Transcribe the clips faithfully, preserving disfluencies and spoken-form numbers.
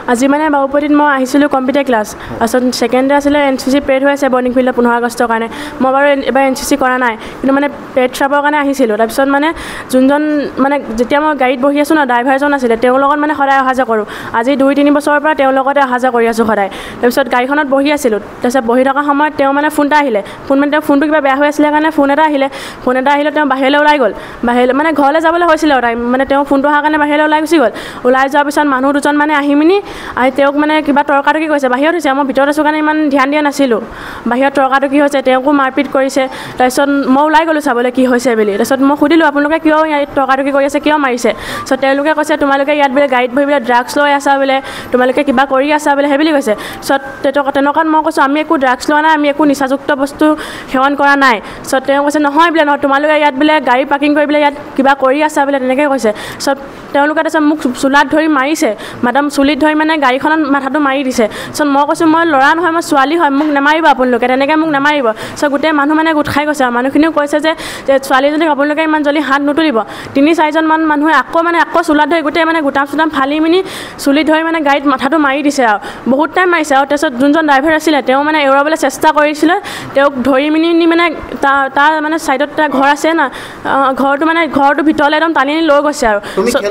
আজি মানে বাবুপতিত মই আহিছিলোঁ কম্পিউটাৰ ক্লাছ তাৰপিছত ছেকেণ্ড ডে আছিলে এন চি চি পেৰেড হৈ আছে বৰ্ণিং ফিল্ডত পোন্ধৰ আগষ্টৰ কাৰণে মই বাৰু এবাৰ এন চি চি কৰা নাই কিন্তু মানে পেৰেড চাবৰ কাৰণে আহিছিলোঁ তাৰপিছত মানে যোনজন মানে যেতিয়া মই গাড়ীত বহি আছোঁ ন ড্ৰাইভাৰজন আছিলে তেওঁৰ লগত মানে সদায় অহা যোৱা কৰোঁ আজি দুই তিনি বছৰৰ পৰা তেওঁৰ লগতে অহা যোৱা কৰি আছোঁ সদায় তাৰপিছত গাড়ীখনত বহি আছিলোঁ তাৰপিছত বহি থকা সময়ত তেওঁ মানে ফোন এটা আহিলে ফোন মানে তেওঁ ফোনটো কিবা বেয়া হৈ আছিলে কাৰণে ফোন এটা আহিলে ফোন এটা আহিলে তেওঁ বাহিৰলৈ ওলাই গ'ল বাহিৰলৈ মানে ঘৰলৈ যাবলৈ হৈছিলে টাইম মানে তেওঁ ফোনটো অহাৰ কাৰণে বাহিৰলৈ ওলাই গুচি গ'ল ওলাই যোৱাৰ পিছত মানুহ দুজন মানে আহি মিনি আহি তেওঁক মানে কিবা তৰ্কাতৰ্কি কৰিছে বাহিৰত হৈছে মই ভিতৰত আছোঁ কাৰণে ইমান ধ্যান দিয়া নাছিলোঁ বাহিৰত তৰ্কাতৰ্কি হৈছে তেওঁকো মাৰপিট কৰিছে তাৰপিছত মই ওলাই গ'লোঁ চাবলৈ কি হৈছে বুলি তাৰপিছত মই সুধিলোঁ আপোনালোকে কিয় ইয়াত তৰ্কাতৰ্কি কৰি আছে কিয় মাৰিছে তাৰপিছত তেওঁলোকে কৈছে তোমালোকে ইয়াত বোলে গাড়ীত বহি বোলে ড্ৰাগছ লৈ আছা বোলে তোমালোকে কিবা কৰি আছা বোলে সেই বুলি কৈছে তাৰপিছত তেনেকুৱাত মই কৈছোঁ আমি একো ড্ৰাগছ লোৱা নাই আমি একো নিচাযুক্ত বস্তু সেৱন কৰা নাই তাৰপিছত তেওঁ কৈছে নহয় বোলে নহয় তোমালোকে ইয়াত বোলে গাড়ী পাৰ্কিং কৰি বোলে ইয়াত কিবা কৰি আছা বোলে তেনেকৈ কৈছে তাৰপিছত তেওঁলোকে তাৰপিছত মোক চোলাত ধৰি মাৰিছে মাদাম চুলিত ধৰি মানে গাড়ীখনত মাথাটো মাৰি দিছে তাৰপিছত মই কৈছোঁ মই ল'ৰা নহয় মই ছোৱালী হয় মোক নেমাৰিব আপোনালোকে তেনেকৈ মোক নেমাৰিব তাৰপিছত গোটেই মানুহ মানে গোট খাই গৈছে আৰু মানুহখিনিও কৈছে যে ছোৱালীজনীক আপোনালোকে ইমান জল্দি হাত নুতুলিব তিনি চাৰিজনমান মানুহে আকৌ মানে আকৌ চোলাত ধৰি গোটেই মানে গোটাম চোটাম ফালি মিনি চুলিত ধৰি মানে গাড়ীত মাথাটো মাৰি দিছে আৰু বহুত টাইম মাৰিছে আৰু তাৰপিছত যোনজন ড্ৰাইভাৰ আছিলে তেওঁ মানে এৰুৱাবলৈ চেষ্টা কৰিছিলে তেওঁক ধৰি মিনি নি মানে তাৰ তাৰ মানে ছাইডত তাৰ ঘৰ আছে না ঘৰটো মানে ঘৰটো ভিতৰলৈ একদম টানি লৈ গৈছে আৰু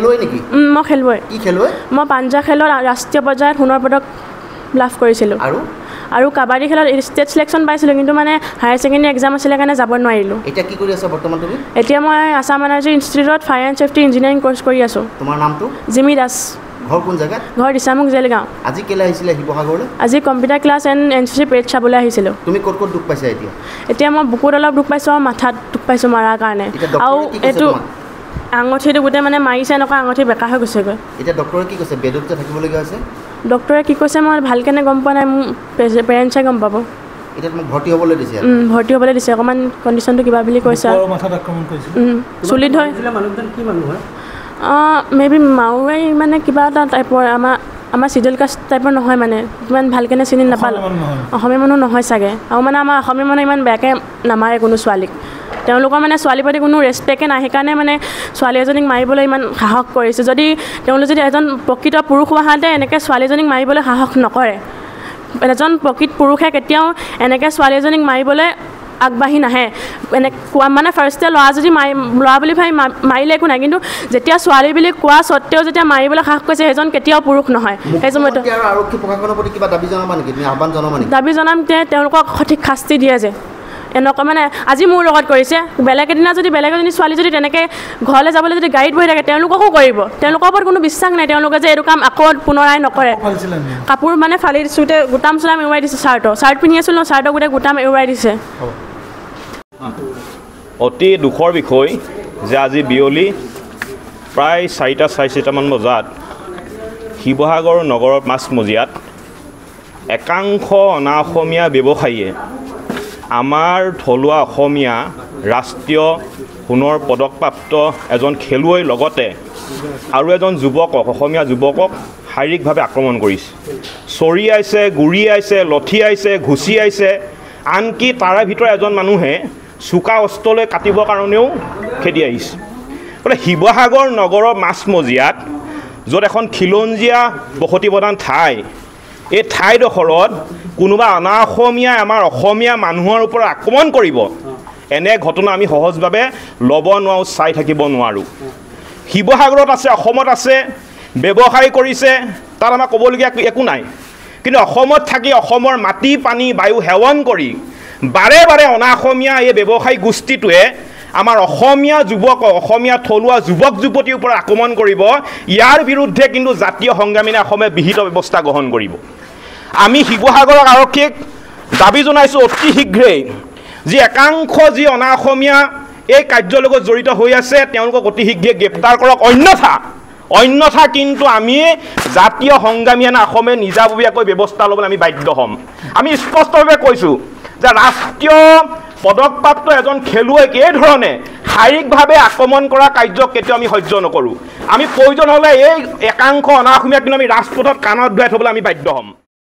মই খেলুৱৈ মই পাঞ্জা খেলত ৰাষ্ট্ৰীয় পৰ্যায়ত সোণৰ পদক লাভ কৰিছিলোঁ আৰু আৰু কাবাডী খেলত ষ্টেট চিলেকশ্যন পাইছিলোঁ কিন্তু মানে হায়াৰ ছেকেণ্ডেৰী এক্সাম আছিলে কাৰণে যাব নোৱাৰিলোঁ এতিয়া কি কৰি আছা বৰ্তমান তুমি এতিয়া মই আছাম এনাৰ্জি ইনষ্টিটিউটত fire and safety engineering course কৰি আছোঁ তোমাৰ নামটো জিমি দাস ঘৰ কোন জেগাত ঘৰ দিছামুখ জেলগাঁও আজি কেলৈ আহিছিলে শিৱসাগৰলৈ আজি computer class and N C C parade চাবলৈ আহিছিলোঁ তুমি ক'ত ক'ত দুখ পাইছা এতিয়া এতিয়া মই বুকুত অলপ দুখ পাইছোঁ আৰু মাথাত দুখ পাইছোঁ মাৰাৰ কাৰণে আৰু এইটো আঙঠিটো গোটেই মানে মাৰিছে এনেকুৱা আঙঠি বেকা হৈ গৈছেগৈ এতিয়া ডক্টৰে কি কৈছে বেডত যে থাকিবলগীয়া হৈছে ডক্টৰে কি কৈছে মই ভালকৈ গম পোৱা নাই মোৰ পেৰেণ্টছে গম পাব এতিয়া তোমাক ভৰ্তি হ'বলৈ দিছে ভৰ্তি হ'বলৈ দিছে অকণমান কণ্ডিশ্যনটো কিবা বুলি কৈছে চুলি ধৰি অঁ মে বি মাওৱাৰী মানে কিবা এটা টাইপৰ আমাৰ আমাৰ চিডিউল কাষ্ট টাইপৰ নহয় মানে ইমান ভালকৈ চিনি নাপালোঁ অসমীয়া মানুহ নহয় চাগে আৰু মানে আমাৰ অসমীয়া মানুহ ইমান বেয়াকৈ নামাৰে কোনো ছোৱালীক তেওঁলোকৰ মানে ছোৱালীৰ প্ৰতি কোনো ৰেচপেক্টে নাই সেইকাৰণে মানে ছোৱালী এজনীক মাৰিবলৈ ইমান সাহস কৰিছে যদি তেওঁলোক যদি এজন প্ৰকৃত পুৰুষ হোৱাহেঁতে এনেকৈ ছোৱালী এজনীক মাৰিবলৈ সাহস নকৰে এজন প্ৰকৃত পুৰুষে কেতিয়াও এনেকৈ ছোৱালী এজনীক মাৰিবলৈ আগবাঢ়ি নাহে এনে কোৱা মানে ফাৰ্ষ্টে ল'ৰা যদি মাৰি ল'ৰা বুলি ভাবি মাৰিলে একো নাই কিন্তু যেতিয়া ছোৱালী বুলি কোৱা স্বত্তেও যেতিয়া মাৰিবলৈ সাহস কৰিছে সেইজন কেতিয়াও পুৰুষ নহয় সেইজন দাবী জনাম যে তেওঁলোকক সঠিক শাস্তি দিয়ে যে এনেকুৱা মানে আজি মোৰ লগত কৰিছে বেলেগ এদিনা যদি বেলেগ এজনী ছোৱালী যদি তেনেকৈ ঘৰলৈ যাবলৈ যদি গাড়ীত বহি থাকে তেওঁলোককো কৰিব তেওঁলোকৰ ওপৰত কোনো বিশ্বাস নাই তেওঁলোকে যে এইটো কাম আকৌ পুনৰাই নকৰে কাপোৰ মানে ফালি দিছোঁতে গোটাম চোটাম এৰুৱাই দিছে চাৰ্টৰ চাৰ্ট পিন্ধি আছিলোঁ ন চাৰ্টৰ গোটেই গোটাম এৰুৱাই দিছে অতি দুখৰ বিষয় যে আজি বিয়লি প্ৰায় চাৰিটা চাৰে চাৰিটামান বজাত শিৱসাগৰ নগৰৰ মাজমজিয়াত একাংশ অনা অসমীয়া ব্যৱসায়ীয়ে আমাৰ থলুৱা অসমীয়া ৰাষ্ট্ৰীয় সোণৰ পদকপ্ৰাপ্ত এজন খেলুৱৈৰ লগতে আৰু এজন যুৱকক অসমীয়া যুৱকক শাৰীৰিকভাৱে আক্ৰমণ কৰিছে চৰিয়াইছে গুৰিয়াইছে লঠিয়াইছে ঘুচিয়াইছে আনকি তাৰে ভিতৰত এজন মানুহে চোকা অস্ত্ৰলৈ কাটিবৰ কাৰণেও খেদি আহিছে বোলে শিৱসাগৰ নগৰৰ মাজমজিয়াত য'ত এখন খিলঞ্জীয়া বসতি প্ৰধান ঠাই এই ঠাইডোখৰত কোনোবা অনা অসমীয়াই আমাৰ অসমীয়া মানুহৰ ওপৰত আক্ৰমণ কৰিব এনে ঘটনা আমি সহজভাৱে ল'ব নোৱাৰোঁ চাই থাকিব নোৱাৰোঁ শিৱসাগৰত আছে অসমত আছে ব্যৱসায় কৰিছে তাত আমাৰ ক'বলগীয়া একো নাই কিন্তু অসমত থাকি অসমৰ মাটি পানী বায়ু সেৱন কৰি বাৰে বাৰে অনা অসমীয়া এই ব্যৱসায়ী গোষ্ঠীটোৱে আমাৰ অসমীয়া যুৱক অসমীয়া থলুৱা যুৱক যুৱতীৰ ওপৰত আক্ৰমণ কৰিব ইয়াৰ বিৰুদ্ধে কিন্তু জাতীয় সংগ্ৰামীয়ে অসমে বিহিত ব্যৱস্থা গ্ৰহণ কৰিব আমি শিৱসাগৰৰ আৰক্ষীক দাবী জনাইছোঁ অতি শীঘ্ৰেই যি একাংশ যি অনা অসমীয়া এই কাৰ্যৰ লগত জড়িত হৈ আছে তেওঁলোকক অতি শীঘ্ৰে গ্ৰেপ্তাৰ কৰক অন্যথা অন্যথা কিন্তু আমি জাতীয় সংগ্ৰামী আইন অসমে নিজাববীয়াকৈ ব্যৱস্থা ল'বলৈ আমি বাধ্য হ'ম আমি স্পষ্টভাৱে কৈছোঁ যে ৰাষ্ট্ৰীয় পদকপ্ৰাপ্ত এজন খেলুৱৈক এই ধৰণে শাৰীৰিকভাৱে আক্ৰমণ কৰা কাৰ্যক কেতিয়াও আমি সহ্য নকৰোঁ আমি প্ৰয়োজন হ'লে এই একাংশ অনা অসমীয়া কিন্তু আমি ৰাজপথত কাণত ধুৱাই থ'বলৈ আমি বাধ্য হ'ম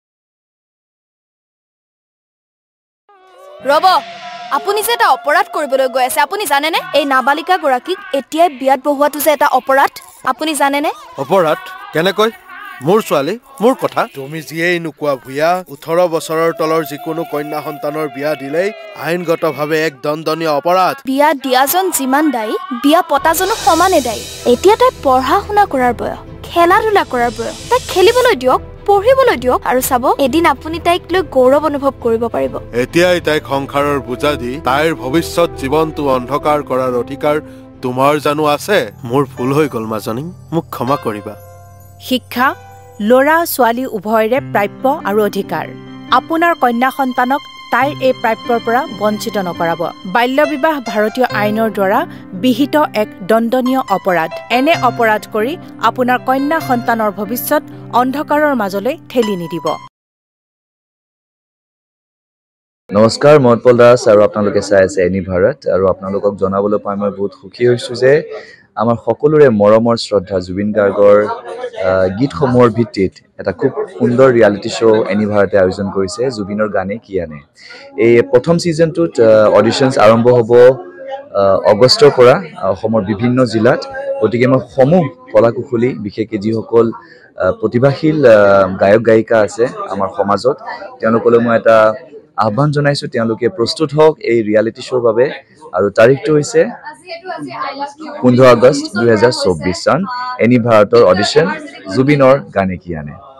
ৰব আপুনি যে এটা অপৰাধ কৰিবলৈ গৈ আছে আপুনি জানেনে এই নাবালিকা গৰাকীক এতিয়াই বিয়াত বহোৱাটো যে এটা অপৰাধ আপুনি জানেনে অপৰাধ কেনেকৈ মোৰ ছোৱালী মোৰ কথা তুমি যিয়েই নোকোৱা ভূঞা ওঠৰ বছৰৰ তলৰ যিকোনো কন্যা সন্তানৰ বিয়া দিলেই আইনগতভাৱে এক দণ্ডনীয় অপৰাধ বিয়া দিয়াজন যিমান দায়ী বিয়া পতাজনো সমানে দায়ী এতিয়া তাই পঢ়া শুনা কৰাৰ বয়স খেলা ধূলা কৰাৰ বয়স তাই খেলিবলৈ দিয়ক পঢ়িবলৈ দিয়ক আৰু চাব এদিন আপুনি তাইক লৈ গৌৰৱ অনুভৱ কৰিব পাৰিব এতিয়াই তাইক সংসাৰৰ বোজা দি তাইৰ ভৱিষ্যত জীৱনটো অন্ধকাৰ কৰাৰ অধিকাৰ তোমাৰ জানো আছে মোৰ ভুল হৈ গ'ল মাজনী মোক ক্ষমা কৰিবা শিক্ষা ল'ৰা ছোৱালী উভয়ৰে প্ৰাপ্য আৰু অধিকাৰ আপোনাৰ কন্যা সন্তানক তাইৰ এই প্ৰাপ্যৰ পৰা বঞ্চিত নকৰাব বাল্য বিবাহ ভাৰতীয় আইনৰ দ্বাৰা বিহিত এক দণ্ডনীয় অপৰাধ এনে অপৰাধ কৰি আপোনাৰ কন্যা সন্তানৰ ভৱিষ্যত অন্ধকাৰৰ মাজলৈ ঠেলি নিদিব নমস্কাৰ মই পল দাস আৰু আপোনালোকে চাই আছে এনি ভাৰত আৰু আপোনালোকক জনাবলৈ পাই মই বহুত সুখী হৈছো যে আমাৰ সকলোৰে মৰমৰ শ্ৰদ্ধা জুবিন গাৰ্গৰ গীতসমূহৰ ভিত্তিত এটা খুব সুন্দৰ ৰিয়েলিটি শ্ব' এনি ভাৰতে আয়োজন কৰিছে জুবিনৰ গানে কি আনে এই প্ৰথম ছিজনটোত অডিশ্যনছ আৰম্ভ হ'ব আগষ্টৰ পৰা অসমৰ বিভিন্ন জিলাত গতিকে মই সমূহ কলাকুশলী বিশেষকৈ যিসকল প্ৰতিভাশীল গায়ক গায়িকা আছে আমাৰ সমাজত তেওঁলোকলৈ মই এটা আহ্বান জনাইছো তেওঁলোকে প্ৰস্তুত হওক এই ৰিয়েলিটি শ্ব'ৰ বাবে আৰু তাৰিখটো হৈছে পোন্ধৰ আগষ্ট দুই হাজাৰ চৌব্বিছ চন এনি ভাৰতৰ অডিশ্যন জুবিনৰ গানে কি আনে